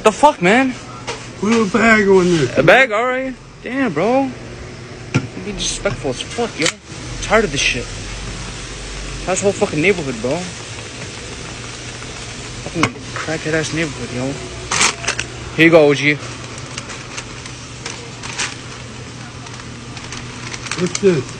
the fuck, man? Put a bag on there. A bag? Alright. Damn, bro. Don't be disrespectful as fuck, yo. I'm tired of this shit. That's the whole fucking neighborhood, bro. Fucking crackhead ass neighborhood, yo. Here you go, OG. What's this?